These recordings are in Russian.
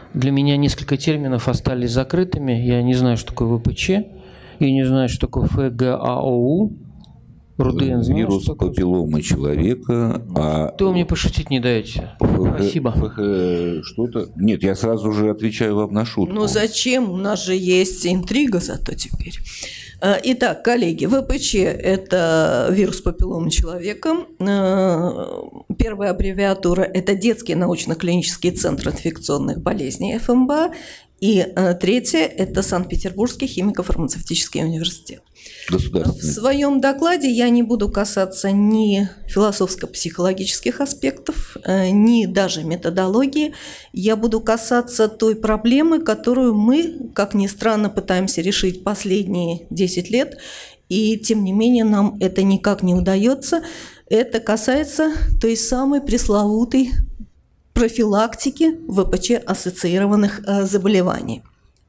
Для меня несколько терминов остались закрытыми. Я не знаю, что такое ВПЧ, я не знаю, что такое ФГАОУ. Руден, вирус папилломы человека. То вы мне пошутить не даете. Спасибо. Что-то. Нет, я сразу же отвечаю вам на шутку. Ну зачем? У нас же есть интрига зато теперь. Итак, коллеги, ВПЧ – это вирус папилломы человека. Первая аббревиатура – это Детский научно-клинический центр инфекционных болезней ФМБА. И третье – это Санкт-Петербургский химико-фармацевтический университет. В своем докладе я не буду касаться ни философско-психологических аспектов, ни даже методологии. Я буду касаться той проблемы, которую мы, как ни странно, пытаемся решить последние 10 лет, и тем не менее нам это никак не удается. Это касается той самой пресловутой профилактики ВПЧ-ассоциированных заболеваний.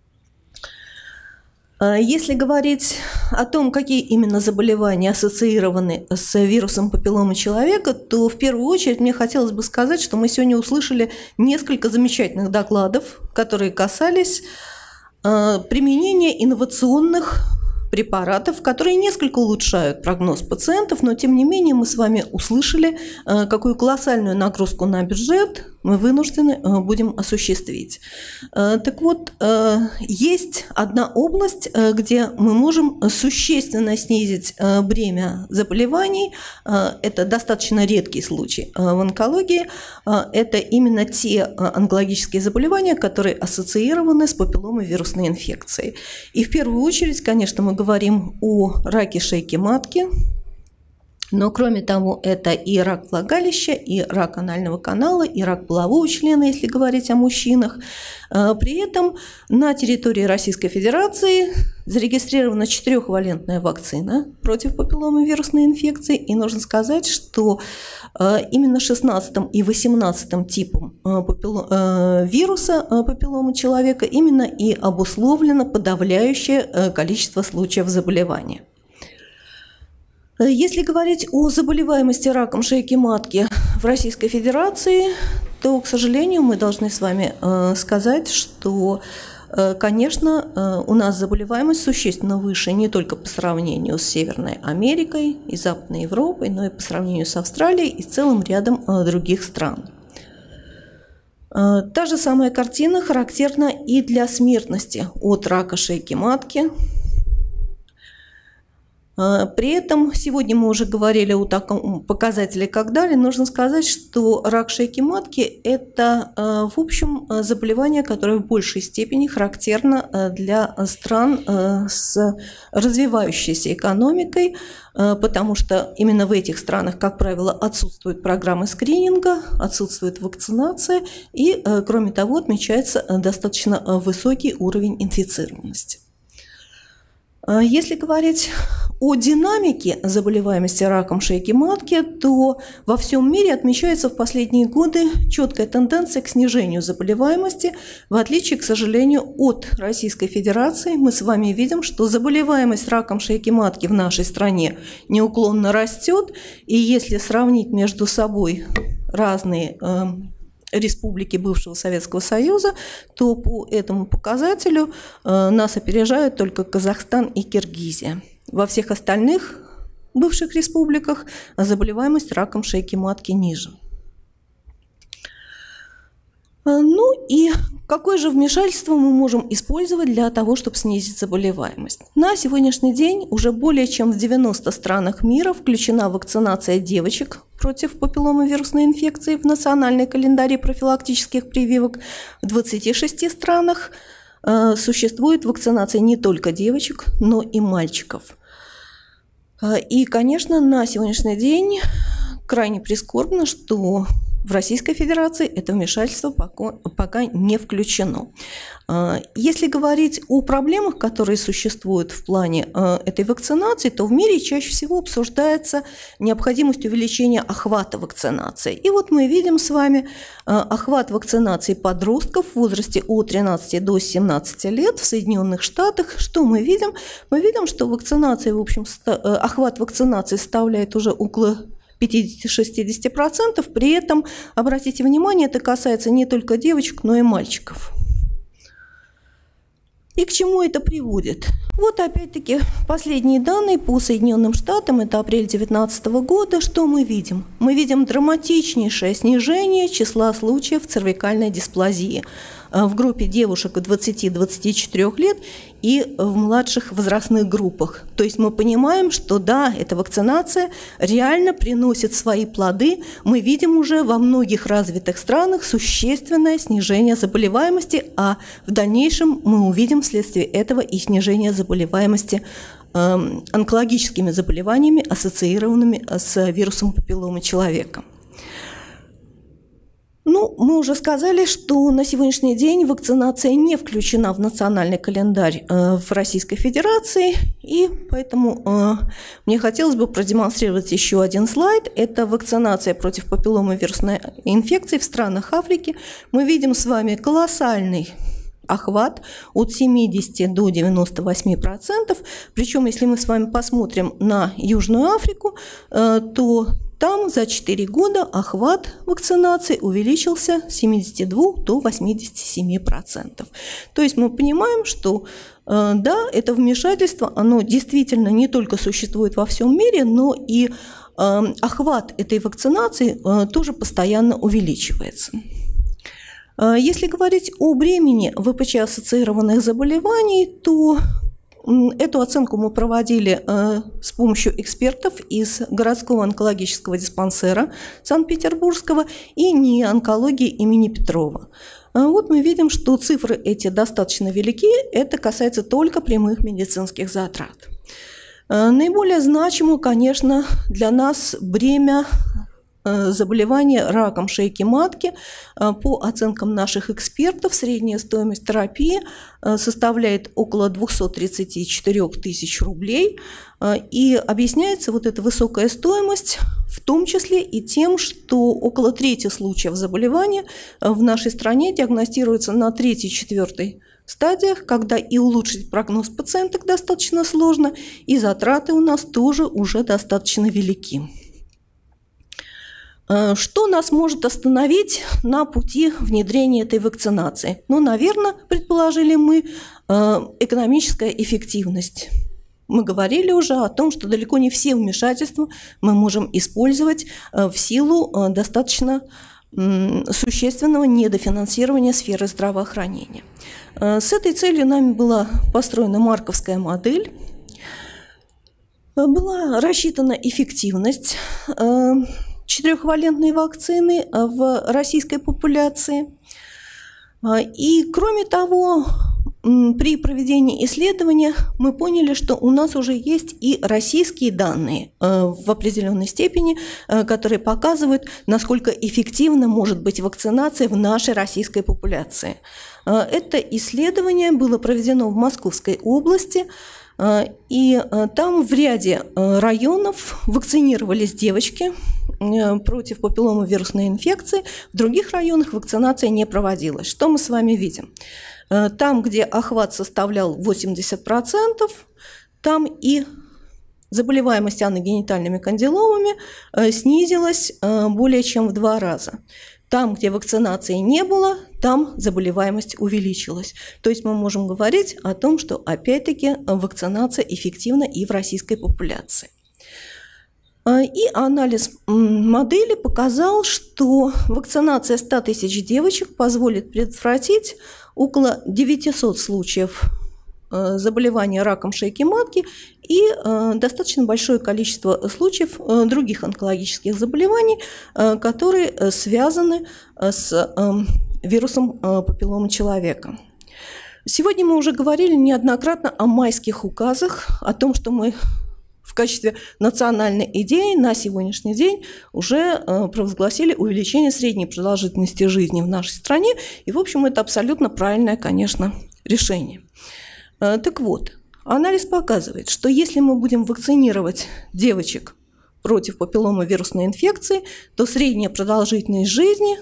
Если говорить о том, какие именно заболевания ассоциированы с вирусом папилломы человека, то в первую очередь мне хотелось бы сказать, что мы сегодня услышали несколько замечательных докладов, которые касались применения инновационных препаратов, которые несколько улучшают прогноз пациентов, но тем не менее мы с вами услышали, какую колоссальную нагрузку на бюджет мы вынуждены будем осуществить. Так вот, есть одна область, где мы можем существенно снизить бремя заболеваний. Это достаточно редкий случай в онкологии. Это именно те онкологические заболевания, которые ассоциированы с папилломой вирусной инфекцией. И в первую очередь, конечно, мы говорим о раке шейки матки. Но кроме того, это и рак влагалища, и рак анального канала, и рак полового члена, если говорить о мужчинах. При этом на территории Российской Федерации зарегистрирована 4-валентная вакцина против папилломы вирусной инфекции. И нужно сказать, что именно 16 и 18 типом вируса папилломы человека именно и обусловлено подавляющее количество случаев заболевания. Если говорить о заболеваемости раком шейки матки в Российской Федерации, то, к сожалению, мы должны с вами сказать, что, конечно, у нас заболеваемость существенно выше не только по сравнению с Северной Америкой и Западной Европой, но и по сравнению с Австралией и целым рядом других стран. Та же самая картина характерна и для смертности от рака шейки матки. При этом, сегодня мы уже говорили о таком показателе, как далее, нужно сказать, что рак шейки матки – это, в общем, заболевание, которое в большей степени характерно для стран с развивающейся экономикой, потому что именно в этих странах, как правило, отсутствуют программы скрининга, отсутствует вакцинация и, кроме того, отмечается достаточно высокий уровень инфицированности. Если говорить о динамике заболеваемости раком шейки матки, то во всем мире отмечается в последние годы четкая тенденция к снижению заболеваемости. В отличие, к сожалению, от Российской Федерации, мы с вами видим, что заболеваемость раком шейки матки в нашей стране неуклонно растет. И если сравнить между собой разные республики бывшего Советского Союза, то по этому показателю нас опережают только Казахстан и Киргизия. Во всех остальных бывших республиках заболеваемость раком шейки матки ниже. Ну и какое же вмешательство мы можем использовать для того, чтобы снизить заболеваемость? На сегодняшний день уже более чем в 90 странах мира включена вакцинация девочек против папилломы вирусной инфекции в национальный календарь профилактических прививок. В 26 странах существует вакцинация не только девочек, но и мальчиков. И, конечно, на сегодняшний день крайне прискорбно, что в Российской Федерации это вмешательство пока не включено. Если говорить о проблемах, которые существуют в плане этой вакцинации, то в мире чаще всего обсуждается необходимость увеличения охвата вакцинации. И вот мы видим с вами охват вакцинации подростков в возрасте от 13 до 17 лет в Соединенных Штатах. Что мы видим? Мы видим, что вакцинация, в общем, охват вакцинации составляет уже около 50-60%, при этом, обратите внимание, это касается не только девочек, но и мальчиков. И к чему это приводит? Вот опять-таки последние данные по Соединенным Штатам, это апрель 2019 года, что мы видим? Мы видим драматичнейшее снижение числа случаев цервикальной дисплазии в группе девушек от 20-24 лет и в младших возрастных группах. То есть мы понимаем, что да, эта вакцинация реально приносит свои плоды. Мы видим уже во многих развитых странах существенное снижение заболеваемости, а в дальнейшем мы увидим вследствие этого и снижение заболеваемости онкологическими заболеваниями, ассоциированными с вирусом папилломы человека. Ну, мы уже сказали, что на сегодняшний день вакцинация не включена в национальный календарь в Российской Федерации, и поэтому мне хотелось бы продемонстрировать еще один слайд. Это вакцинация против папилломовирусной инфекции в странах Африки. Мы видим с вами колоссальный охват от 70 до 98%. Причем, если мы с вами посмотрим на Южную Африку, то там за 4 года охват вакцинации увеличился с 72 до 87%. То есть мы понимаем, что да, это вмешательство, оно действительно не только существует во всем мире, но и охват этой вакцинации тоже постоянно увеличивается. Если говорить о бремени ВПЧ-ассоциированных заболеваний, то эту оценку мы проводили с помощью экспертов из городского онкологического диспансера Санкт-Петербургского и НИИ онкологии имени Петрова. Вот мы видим, что цифры эти достаточно велики, это касается только прямых медицинских затрат. Наиболее значимо, конечно, для нас бремя заболевания раком шейки матки. По оценкам наших экспертов, средняя стоимость терапии составляет около 234 тысяч рублей. И объясняется вот эта высокая стоимость в том числе и тем, что около трети случаев заболевания в нашей стране диагностируются на 3-4 стадиях, когда и улучшить прогноз пациенток достаточно сложно, и затраты у нас тоже уже достаточно велики. Что нас может остановить на пути внедрения этой вакцинации? Ну, наверное, предположили мы, экономическая эффективность. Мы говорили уже о том, что далеко не все вмешательства мы можем использовать в силу достаточно существенного недофинансирования сферы здравоохранения. С этой целью нами была построена марковская модель, была рассчитана эффективность четырехвалентной вакцины в российской популяции. И кроме того, при проведении исследования мы поняли, что у нас уже есть и российские данные в определенной степени, которые показывают, насколько эффективна может быть вакцинация в нашей российской популяции. Это исследование было проведено в Московской области, и там в ряде районов вакцинировались девочки против папилломовирусной инфекции, в других районах вакцинация не проводилась. Что мы с вами видим? Там, где охват составлял 80%, там и заболеваемость аногенитальными кандиломами снизилась более чем в 2 раза. Там, где вакцинации не было, там заболеваемость увеличилась. То есть мы можем говорить о том, что опять-таки вакцинация эффективна и в российской популяции. И анализ модели показал, что вакцинация 100 тысяч девочек позволит предотвратить около 900 случаев заболевания раком шейки матки и достаточно большое количество случаев других онкологических заболеваний, которые связаны с вирусом папилломы человека. Сегодня мы уже говорили неоднократно о майских указах, о том, что мы в качестве национальной идеи на сегодняшний день уже провозгласили увеличение средней продолжительности жизни в нашей стране. И, в общем, это абсолютно правильное, конечно, решение. Так вот, анализ показывает, что если мы будем вакцинировать девочек против папилломовирусной инфекции, то средняя продолжительность жизни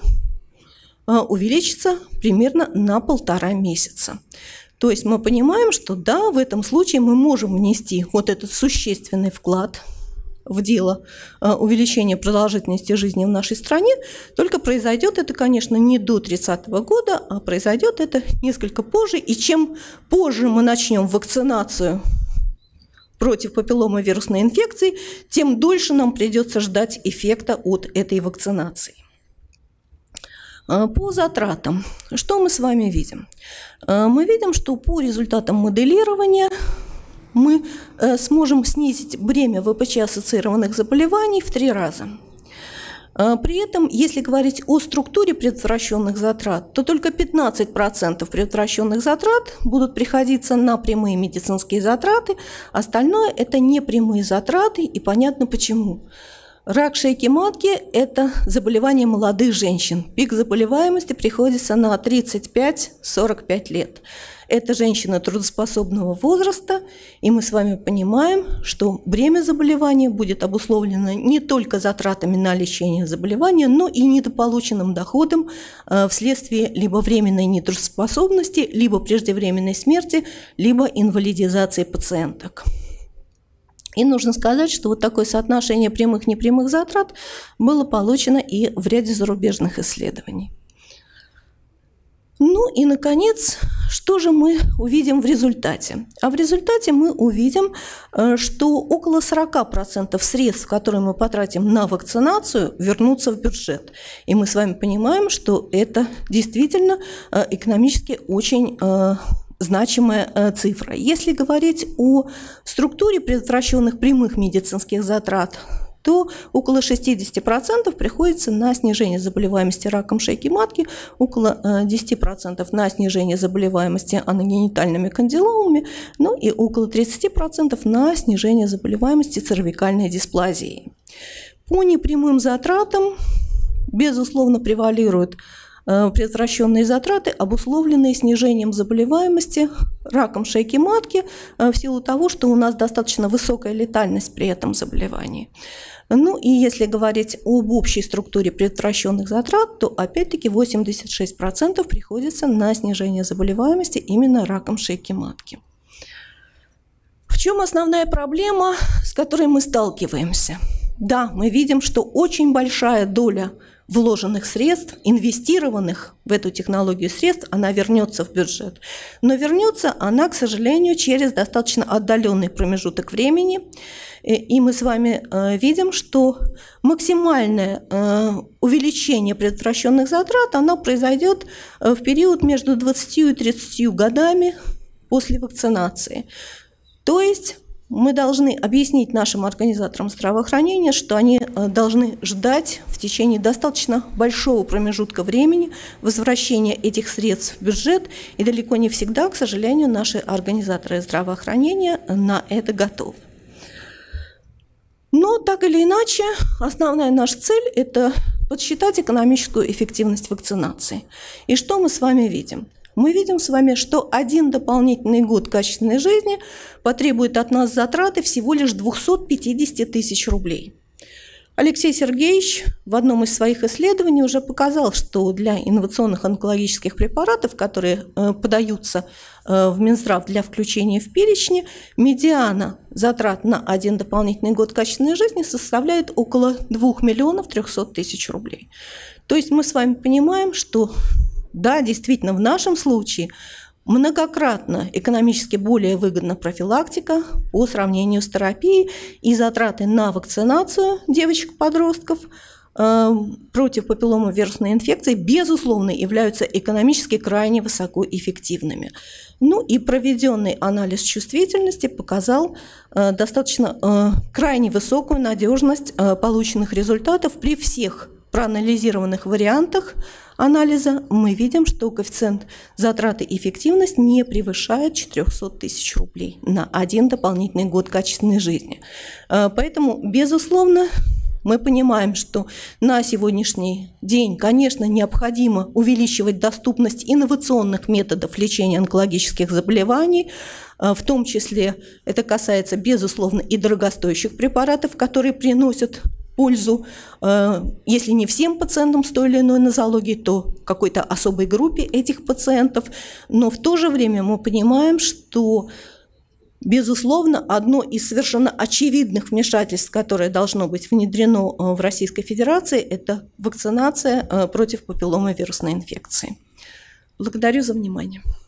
увеличится примерно на 1,5 месяца. То есть мы понимаем, что да, в этом случае мы можем внести вот этот существенный вклад в дело увеличения продолжительности жизни в нашей стране, только произойдет это, конечно, не до 30-го года, а произойдет это несколько позже. И чем позже мы начнем вакцинацию против папилломовирусной инфекции, тем дольше нам придется ждать эффекта от этой вакцинации. По затратам. Что мы с вами видим? Мы видим, что по результатам моделирования мы сможем снизить бремя ВПЧ-ассоциированных заболеваний в 3 раза. При этом, если говорить о структуре предотвращенных затрат, то только 15% предотвращенных затрат будут приходиться на прямые медицинские затраты, остальное – это непрямые затраты, и понятно почему. Рак шейки матки – это заболевание молодых женщин. Пик заболеваемости приходится на 35-45 лет. Это женщины трудоспособного возраста, и мы с вами понимаем, что бремя заболевания будет обусловлено не только затратами на лечение заболевания, но и недополученным доходом вследствие либо временной нетрудоспособности, либо преждевременной смерти, либо инвалидизации пациенток. И нужно сказать, что вот такое соотношение прямых и непрямых затрат было получено и в ряде зарубежных исследований. Ну и, наконец, что же мы увидим в результате? А в результате мы увидим, что около 40% средств, которые мы потратим на вакцинацию, вернутся в бюджет. И мы с вами понимаем, что это действительно экономически очень значимая цифра. Если говорить о структуре предотвращенных прямых медицинских затрат, то около 60% приходится на снижение заболеваемости раком шейки матки, около 10% на снижение заболеваемости аногенитальными кандиломами, ну и около 30% на снижение заболеваемости цервикальной дисплазией. По непрямым затратам, безусловно, превалируют предотвращенные затраты, обусловленные снижением заболеваемости раком шейки матки в силу того, что у нас достаточно высокая летальность при этом заболевании. Ну и если говорить об общей структуре предотвращенных затрат, то опять-таки 86% приходится на снижение заболеваемости именно раком шейки матки. В чем основная проблема, с которой мы сталкиваемся? Да, мы видим, что очень большая доля вложенных средств, инвестированных в эту технологию средств, она вернется в бюджет. Но вернется она, к сожалению, через достаточно отдаленный промежуток времени. И мы с вами видим, что максимальное увеличение предотвращенных затрат, оно произойдет в период между 20 и 30 годами после вакцинации. То есть мы должны объяснить нашим организаторам здравоохранения, что они должны ждать в течение достаточно большого промежутка времени возвращения этих средств в бюджет, и далеко не всегда, к сожалению, наши организаторы здравоохранения на это готовы. Но так или иначе, основная наша цель – это подсчитать экономическую эффективность вакцинации. И что мы с вами видим? Мы видим с вами, что один дополнительный год качественной жизни потребует от нас затраты всего лишь 250 тысяч рублей. Алексей Сергеевич в одном из своих исследований уже показал, что для инновационных онкологических препаратов, которые подаются в Минздрав для включения в перечни, медиана затрат на один дополнительный год качественной жизни составляет около 2 300 000 рублей. То есть мы с вами понимаем, что да, действительно, в нашем случае многократно экономически более выгодна профилактика по сравнению с терапией, и затраты на вакцинацию девочек-подростков против папилломовирусной инфекции, безусловно, являются экономически крайне высокоэффективными. Ну и проведенный анализ чувствительности показал достаточно крайне высокую надежность полученных результатов при всех проанализированных вариантах анализа. Мы видим, что коэффициент затраты и эффективность не превышает 400 тысяч рублей на один дополнительный год качественной жизни. Поэтому, безусловно, мы понимаем, что на сегодняшний день, конечно, необходимо увеличивать доступность инновационных методов лечения онкологических заболеваний, в том числе это касается, безусловно, и дорогостоящих препаратов, которые приносят пользу, если не всем пациентам с той или иной нозологией, то какой-то особой группе этих пациентов. Но в то же время мы понимаем, что Безусловно, одно из совершенно очевидных вмешательств, которое должно быть внедрено в Российской Федерации, это вакцинация против папилломовирусной инфекции. Благодарю за внимание.